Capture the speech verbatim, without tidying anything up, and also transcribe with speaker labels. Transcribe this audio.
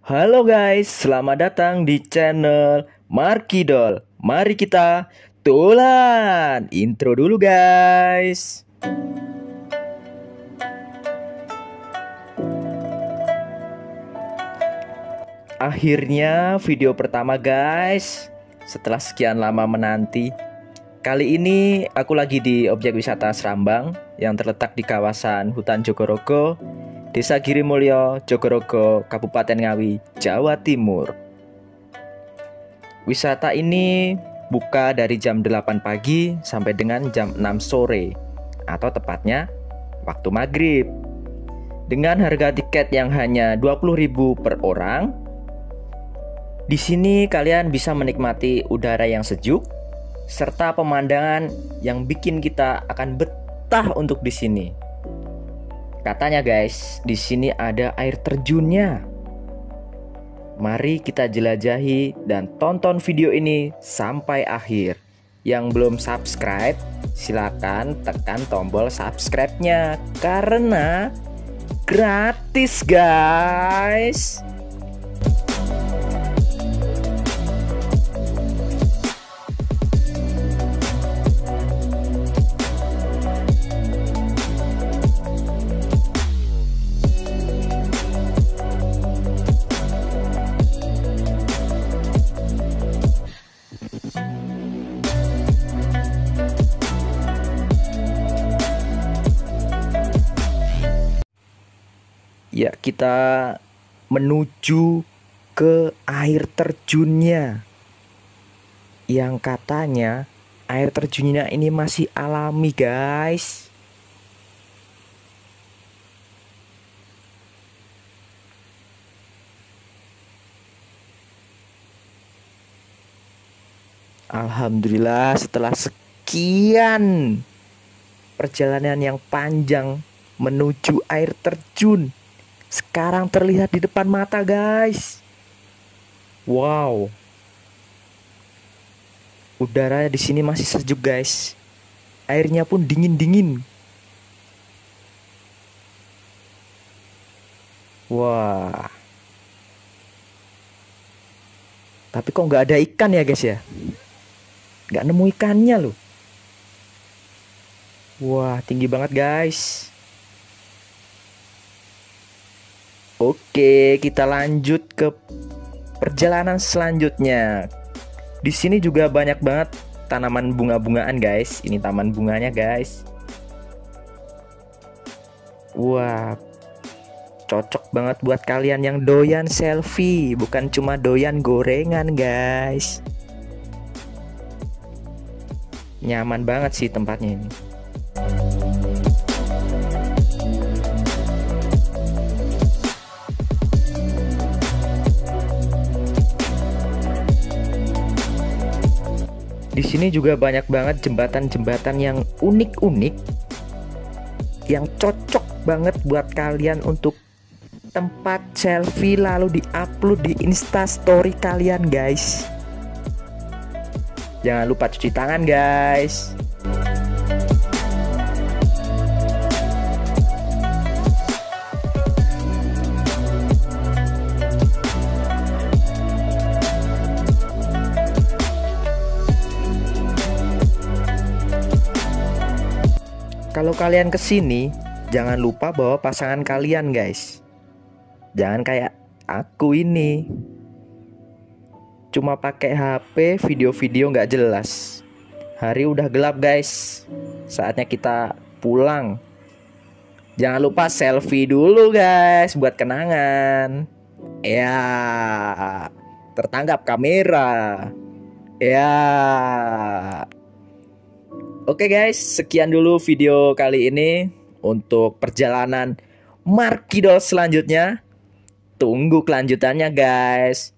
Speaker 1: Halo guys, selamat datang di channel Markidol. Mari kita tulan. Intro dulu guys. Akhirnya video pertama guys. Setelah sekian lama menanti. Kali ini aku lagi di objek wisata Srambang yang terletak di kawasan hutan Jogorogo, Desa Girimulyo, Jogorogo, Kabupaten Ngawi, Jawa Timur. Wisata ini buka dari jam delapan pagi sampai dengan jam enam sore, atau tepatnya waktu maghrib. Dengan harga tiket yang hanya dua puluh ribu per orang, di sini kalian bisa menikmati udara yang sejuk serta pemandangan yang bikin kita akan betah untuk di sini. Katanya guys, di sini ada air terjunnya. Mari kita jelajahi dan tonton video ini sampai akhir. Yang belum subscribe, silakan tekan tombol subscribe-nya karena gratis guys. Ya, kita menuju ke air terjunnya. Yang katanya air terjunnya ini masih alami, guys. Alhamdulillah, setelah sekian perjalanan yang panjang menuju air terjun, sekarang terlihat di depan mata guys. Wow. Udara di sini masih sejuk guys. Airnya pun dingin-dingin. Wah. Tapi kok nggak ada ikan ya guys ya? Nggak nemu ikannya loh. Wah, tinggi banget guys. Oke, kita lanjut ke perjalanan selanjutnya. Di sini juga banyak banget tanaman bunga-bungaan, guys. Ini taman bunganya, guys. Wah, cocok banget buat kalian yang doyan selfie, bukan cuma doyan gorengan, guys. Nyaman banget sih tempatnya ini. Di sini juga banyak banget jembatan-jembatan yang unik-unik, yang cocok banget buat kalian untuk tempat selfie lalu diupload di Insta Story kalian, guys. Jangan lupa cuci tangan, guys. Kalau kalian kesini, jangan lupa bawa pasangan kalian guys. Jangan kayak aku ini, cuma pakai H P, video-video nggak jelas. Hari udah gelap guys, saatnya kita pulang. Jangan lupa selfie dulu guys, buat kenangan. Ya, tertangkap kamera. Ya. Oke guys, sekian dulu video kali ini. Untuk perjalanan Markidol selanjutnya, tunggu kelanjutannya guys.